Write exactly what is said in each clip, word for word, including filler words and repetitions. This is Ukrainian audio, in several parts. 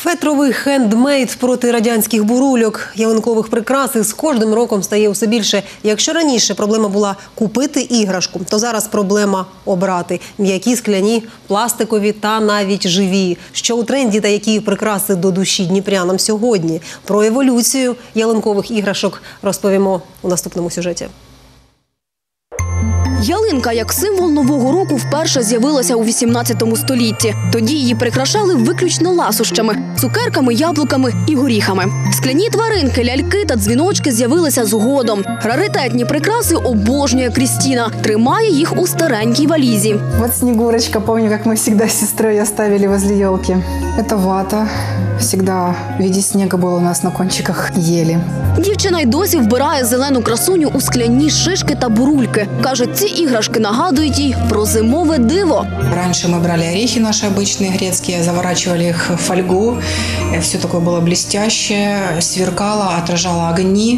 Фетровий хендмейд проти радянських бурульок. Ялинкових прикрас з кожним роком стає усе більше. Якщо раніше проблема була купити іграшку, то зараз проблема обрати. М'які, скляні, пластикові та навіть живі. Що у тренді та які прикраси до душі дніпрянам сьогодні? Про еволюцію ялинкових іграшок розповімо у наступному сюжеті. Ялинка як символ Нового року вперше з'явилася у вісімнадцятому столітті. Тоді її прикрашали виключно ласощами – цукерками, яблуками і горіхами. Скляні тваринки, ляльки та дзвіночки з'явилися згодом. Раритетні прикраси обожнює Крістіна. Тримає їх у старенькій валізі. Вот Снегурочка, помню, как мы всегда с сестрой оставили возле елки. Это вата. Всегда в виде снега было у нас на кончиках ели. Дівчина й досі вбирає зелену красуню у скляні шишки та бурульки. Каже, ці іграшки нагадують їй про зимове диво. Раньше мы брали орехи наши обычные грецкие, заворачивали их в фольгу. Все такое было блестящее, сверкало, отражало огни.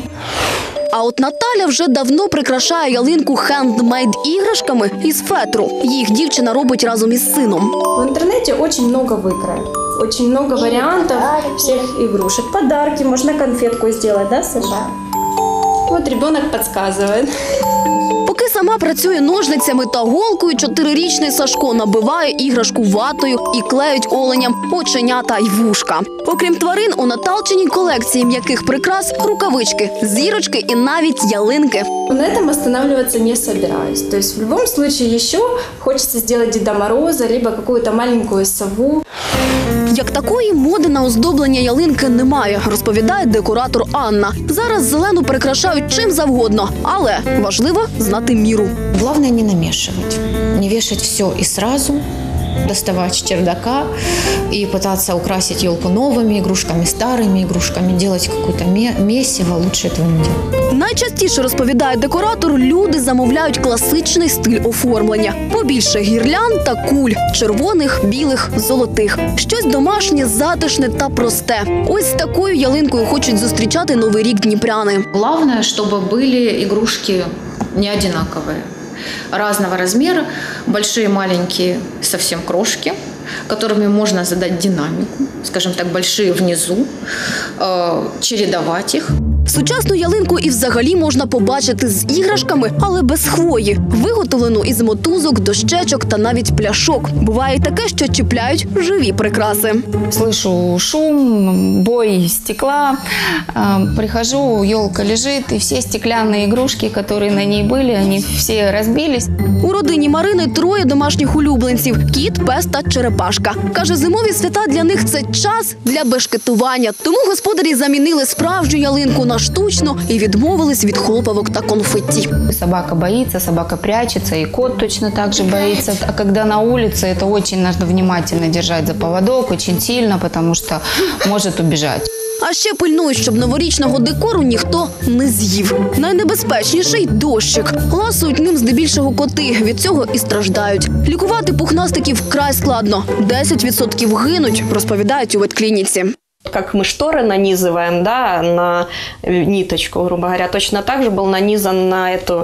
А от Наталя вже давно прикрашає ялинку хендмейд іграшками із фетру. Їх дівчина робить разом із сином. В интернете очень много выкроек, очень много вариантов всех игрушек. Подарки, можно конфетку сделать, да, Саша? Да. Вот ребенок подсказывает. Поки сама працює ножницями та голкою, чотирирічний Сашко набиває іграшку ватою і клеють оленям оченята й вушка. Окрім тварин, у Наталчиній колекції м'яких прикрас – рукавички, зірочки і навіть ялинки. На этом останавливаться не собираюсь. То есть в любом случае еще хочется сделать Деда Мороза, либо какую-то маленькую сову. Як такої моди на оздоблення ялинки немає, розповідає декоратор Анна. Зараз зелену прикрашають чим завгодно, але важливо знати міру. Главное не намешивать, не вешать все и сразу, доставать с чердака и пытаться украсить елку новыми игрушками, старыми игрушками, делать какое-то месиво, лучше этого не делать. Найчастіше, розповідає декоратор, люди замовляють класичний стиль оформлення. Побільше гірлянд та куль – червоних, білих, золотих. Щось домашнє, затишне та просте. Ось з такою ялинкою хочуть зустрічати Новий рік дніпряни. Главное, чтобы были игрушки не одинаковые, разного размера, большие, маленькие, совсем крошки, которыми можно задать динамику, скажем так, большие внизу, э, чередовать их. Сучасну ялинку і взагалі можна побачити з іграшками, але без хвої. Виготовлену із мотузок, дощечок та навіть пляшок. Буває й таке, що чіпляють живі прикраси. Слышу шум, бой стекла. Прихожу, елка лежит, и все стеклянные игрушки, которые на ней были, они все разбились. У родині Марини троє домашніх улюбленців – кіт, пес та черепашка. Каже, зимові свята для них – це час для бешкетування. Тому господарі замінили справжню ялинку на штучну і відмовились від хлопавок та конфетті. Собака боится, собака прячется, и кот точно так же боится. А когда на улице, это очень нужно внимательно держать за поводок, очень сильно, потому что может убежать. А ще пильнують, щоб новорічного декору ніхто не з'їв. Найнебезпечніший – дощик. Ласують ним здебільшого коти, від цього і страждають. Лікувати пухнастиків вкрай складно. десять відсотків гинуть, розповідають у ветклініці. Как мы шторы нанизываем, да, на ниточку, грубо говоря, точно так же был нанизан на эту,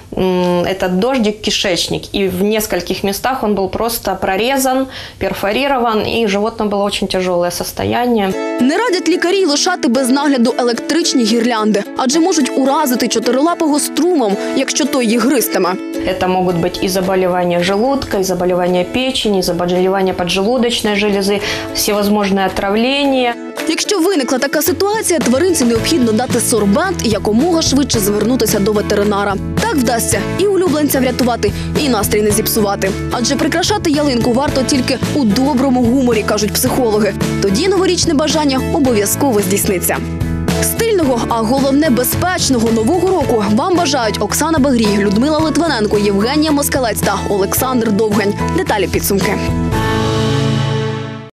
этот дождик кишечник. И в нескольких местах он был просто прорезан, перфорирован, и животное было очень тяжелое состояние. Не радять лікарі й лишати без нагляду електричні гірлянди, адже можуть уразити чотирилапого струмом, якщо той їх гристиме. Это могут быть и заболевания желудка, и заболевания печени, и заболевания поджелудочной железы, всевозможные отравления. Якщо виникла така ситуація, тваринці необхідно дати сорбент і якомога швидше звернутися до ветеринара. Так вдасться і улюбленця врятувати, і настрій не зіпсувати. Адже прикрашати ялинку варто тільки у доброму гуморі, кажуть психологи. Тоді новорічне бажання обов'язково здійсниться. Стильного, а головне безпечного Нового року вам бажають Оксана Багрій, Людмила Литвиненко, Євгенія Москалець та Олександр Довгань. Деталі підсумки.